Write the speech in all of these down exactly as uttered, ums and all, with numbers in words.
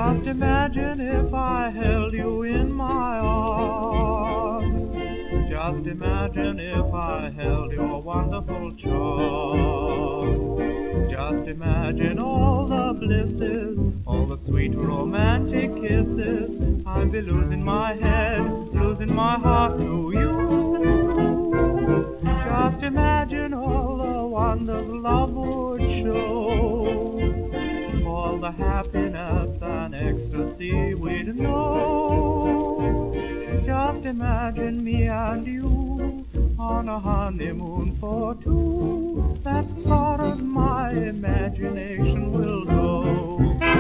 Just imagine if I held you in my arms. Just imagine if I held your wonderful charm. Just imagine all the blisses, all the sweet romantic kisses. I'd be losing my head, losing my heart to you. Just imagine all the wonders love would show, all the happiness and ecstasy we'd know. Just imagine me and you on a honeymoon for two. That's as far as my imagination will go.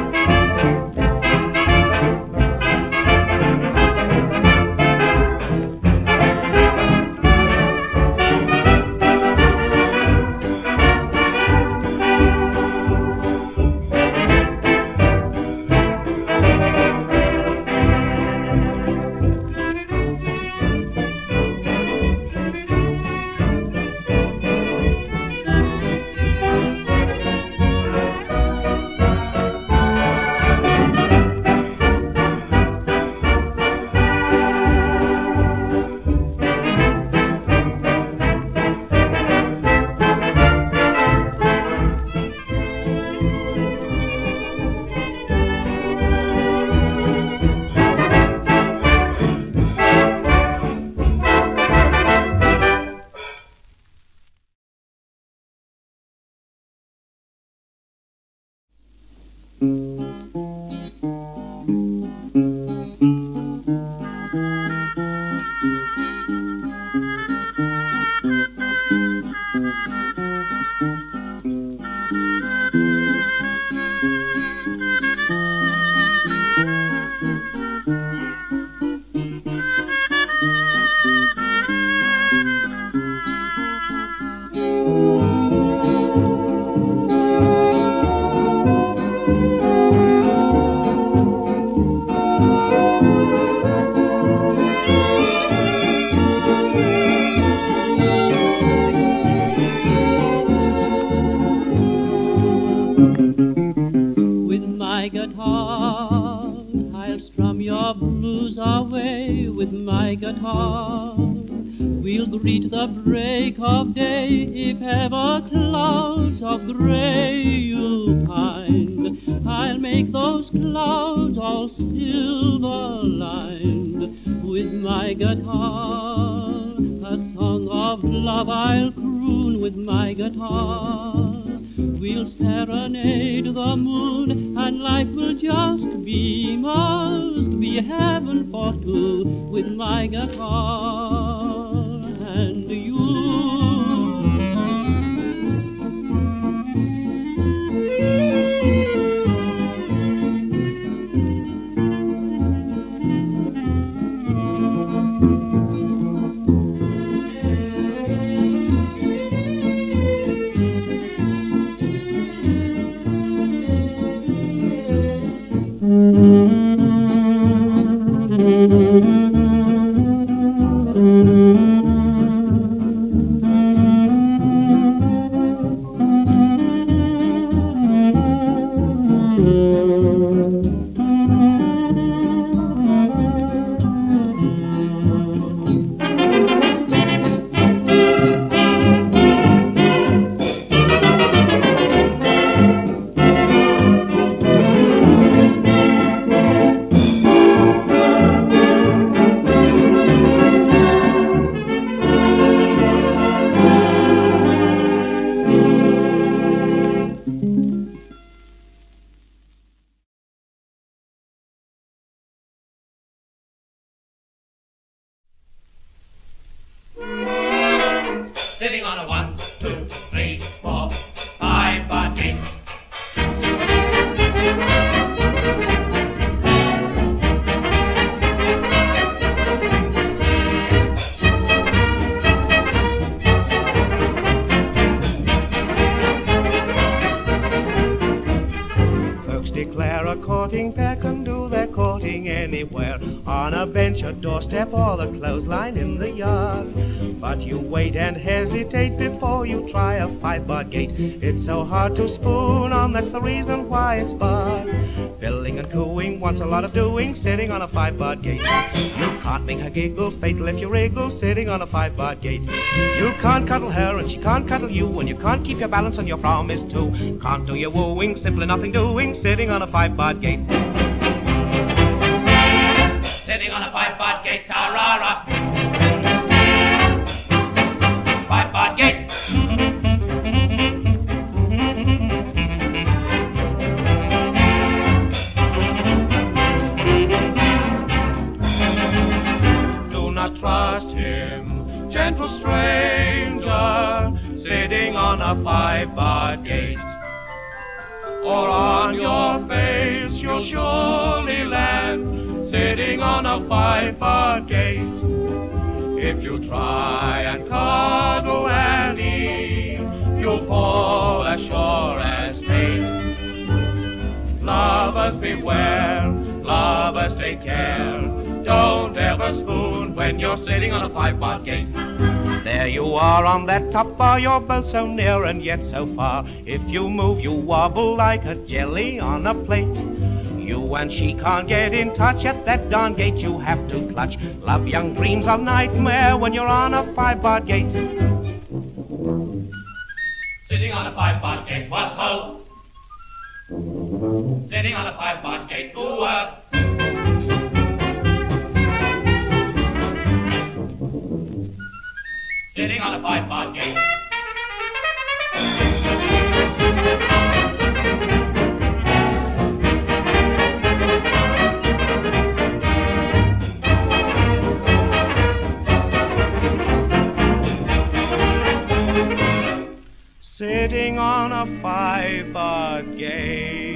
We'll serenade the moon, and life will just be, must be heaven for two, with my guitar and you. Sitting on a one, two, three, four, five buggy. Folks declare a courting pair can do their courting sporting anywhere, on a bench, a doorstep, or the clothesline in the yard. But you wait and hesitate before you try a five-bar gate. It's so hard to spoon on, that's the reason why it's barred. Billing and cooing wants a lot of doing, sitting on a five-bar gate. You can't make her giggle, fatal if you wriggle, sitting on a five-bar gate. You can't cuddle her and she can't cuddle you, and you can't keep your balance on your promise too. Can't do your wooing, simply nothing doing, sitting on a five-bar gate. Sitting on a five-bar gate, ta-ra-ra. Five-bar gate. Do not trust him, gentle stranger, sitting on a five-bar gate. Or on your face you'll surely land, sitting on a five-bar gate. If you try and cuddle Annie, you'll fall as sure as fate. Lovers beware, lovers take care, don't ever spoon when you're sitting on a five-bar gate. There you are on that top bar, you're both so near and yet so far. If you move, you wobble like a jelly on a plate. You and she can't get in touch at that darn gate, you have to clutch. Love young dreams of nightmare when you're on a five-bar gate. Sitting on a five-bar gate, what ho? Sitting on a five-bar gate, ooh, uh. Sitting on a five-bar gate. Sitting on a five-bar gate.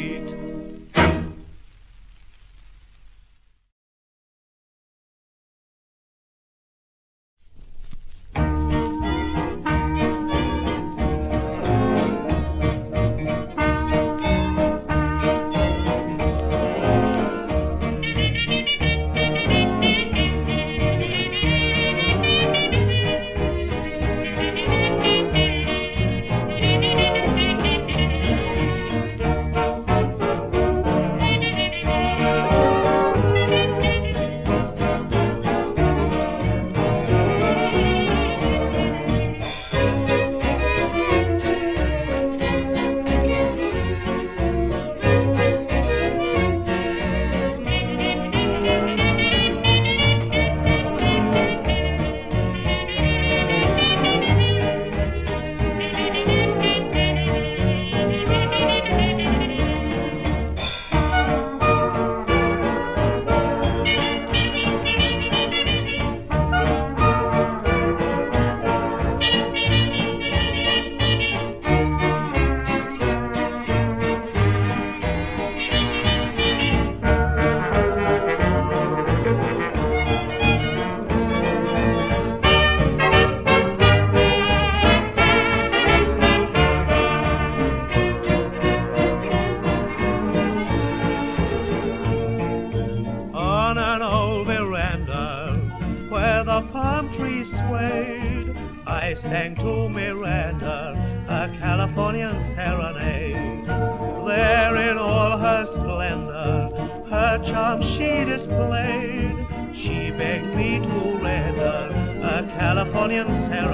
I sang to Miranda a Californian serenade. There in all her splendor, her charm she displayed. She begged me to render a Californian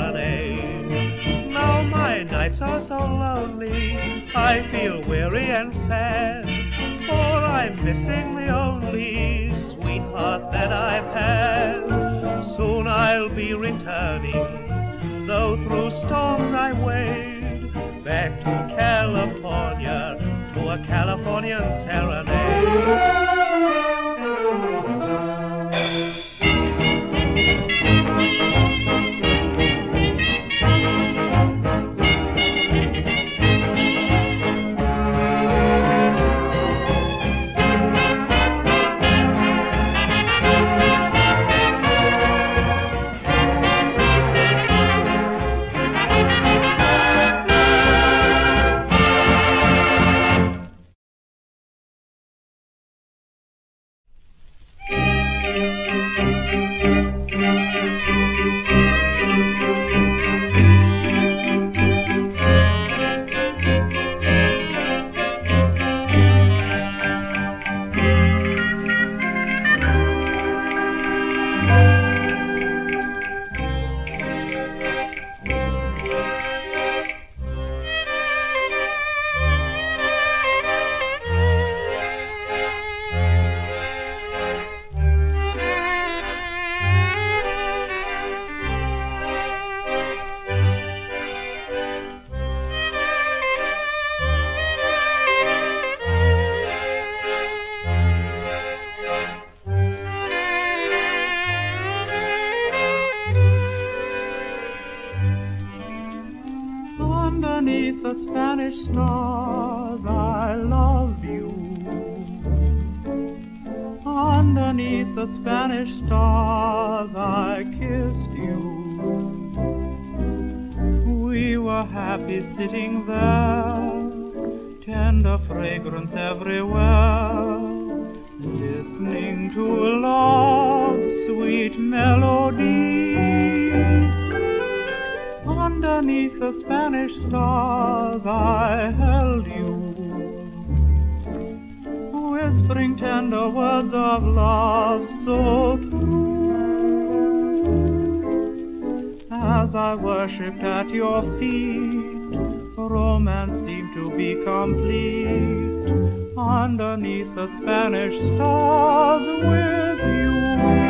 serenade. Now my nights are so lonely, I feel weary and sad, for I'm missing the only sweetheart that I've had. Soon I'll be returning, though through storms I wade, back to California, to a Californian serenade. Spanish stars, I love you. Underneath the Spanish stars, I kissed you. We were happy sitting there, tender fragrance everywhere, listening to love's sweet melody. Underneath the Spanish stars, I held you, whispering tender words of love so true. As I worshipped at your feet, romance seemed to be complete. Underneath the Spanish stars with you.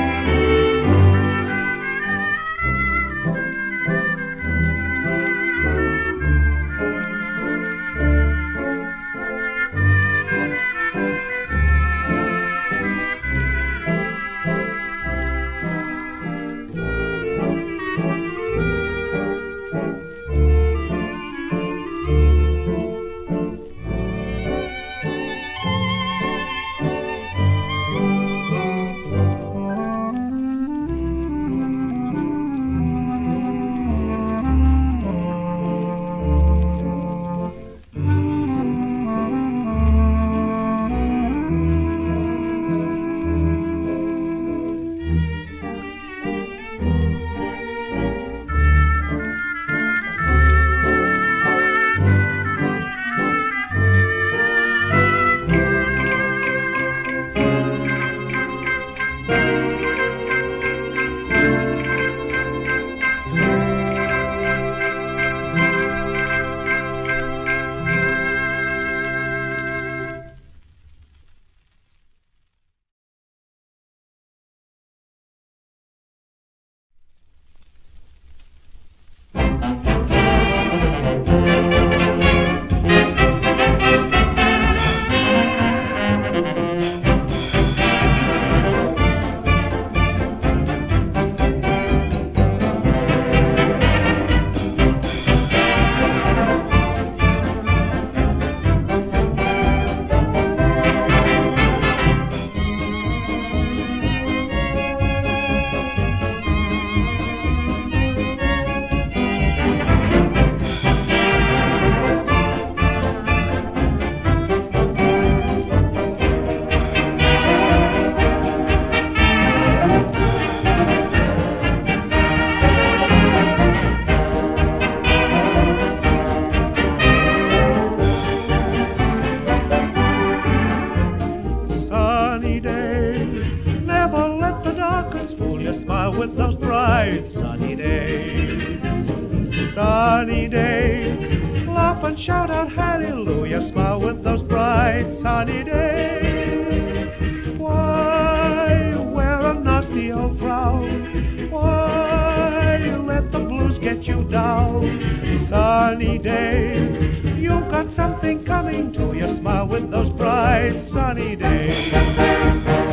With those bright sunny days, sunny days, laugh and shout out hallelujah, smile with those bright sunny days. Why wear a nasty old frown? Why let the blues get you down? Sunny days, you've got something coming to you, smile with those bright sunny days.